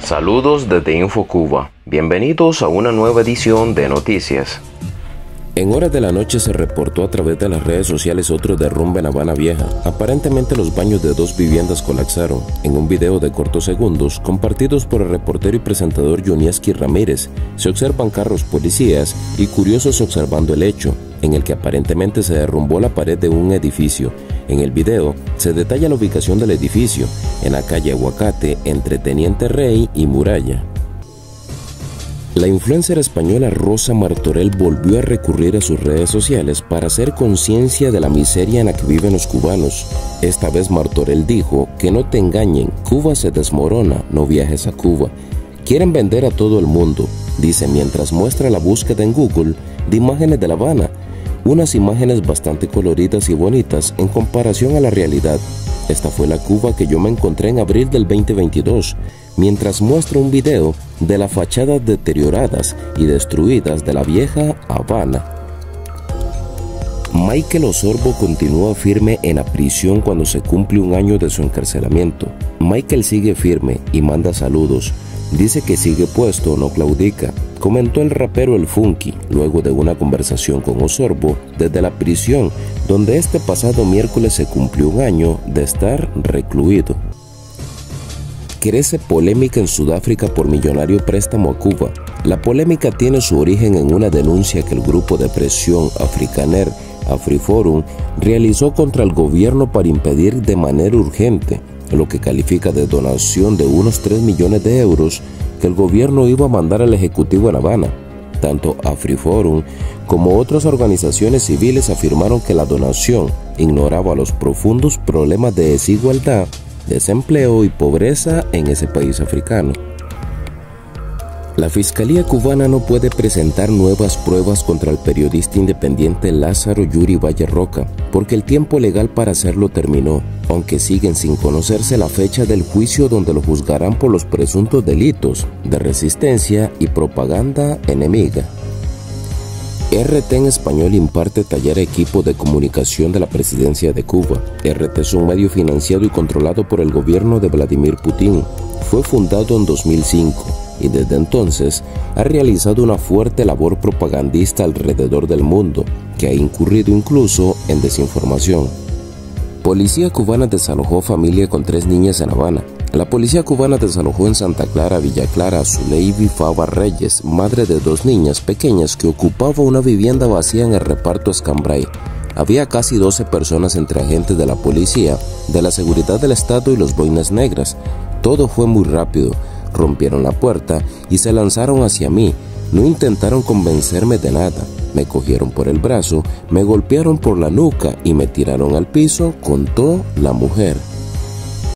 Saludos desde InfoCuba. Bienvenidos a una nueva edición de Noticias. En horas de la noche se reportó a través de las redes sociales otro derrumbe en Habana Vieja. Aparentemente los baños de dos viviendas colapsaron. En un video de cortos segundos, compartidos por el reportero y presentador Yonieski Ramírez, se observan carros policías y curiosos observando el hecho, en el que aparentemente se derrumbó la pared de un edificio. En el video se detalla la ubicación del edificio, en la calle Aguacate, entre Teniente Rey y Muralla. La influencer española Rosa Martorell volvió a recurrir a sus redes sociales para hacer conciencia de la miseria en la que viven los cubanos. Esta vez Martorell dijo que no te engañen, Cuba se desmorona, no viajes a Cuba. Quieren vender a todo el mundo, dice mientras muestra la búsqueda en Google de imágenes de La Habana. Unas imágenes bastante coloridas y bonitas en comparación a la realidad. Esta fue la Cuba que yo me encontré en abril del 2022, mientras muestra un video de las fachadas deterioradas y destruidas de la vieja Habana. Michael Osorbo continúa firme en la prisión cuando se cumple un año de su encarcelamiento. Michael sigue firme y manda saludos. Dice que sigue puesto, no claudica, comentó el rapero El Funky luego de una conversación con Osorbo desde la prisión, donde este pasado miércoles se cumplió un año de estar recluido. Crece polémica en Sudáfrica por millonario préstamo a Cuba. La polémica tiene su origen en una denuncia que el grupo de presión Afrikaner, AfriForum, realizó contra el gobierno para impedir de manera urgente lo que califica de donación de unos 3 millones de euros que el gobierno iba a mandar al Ejecutivo en Habana. Tanto AfriForum como otras organizaciones civiles afirmaron que la donación ignoraba los profundos problemas de desigualdad, desempleo y pobreza en ese país africano. La Fiscalía cubana no puede presentar nuevas pruebas contra el periodista independiente Lázaro Yuri Valle Roca, porque el tiempo legal para hacerlo terminó, aunque siguen sin conocerse la fecha del juicio donde lo juzgarán por los presuntos delitos de resistencia y propaganda enemiga. RT en español imparte taller a equipo de comunicación de la presidencia de Cuba. RT es un medio financiado y controlado por el gobierno de Vladimir Putin. Fue fundado en 2005 y desde entonces ha realizado una fuerte labor propagandista alrededor del mundo, que ha incurrido incluso en desinformación. Policía cubana desalojó familia con 3 niñas en Habana. La policía cubana desalojó en Santa Clara, Villa Clara, a Zuleibi Fava Reyes, madre de 2 niñas pequeñas que ocupaba una vivienda vacía en el reparto Escambray. Había casi 12 personas entre agentes de la policía, de la seguridad del Estado y los boinas negras. Todo fue muy rápido. Rompieron la puerta y se lanzaron hacia mí. No intentaron convencerme de nada. Me cogieron por el brazo, me golpearon por la nuca y me tiraron al piso, contó la mujer.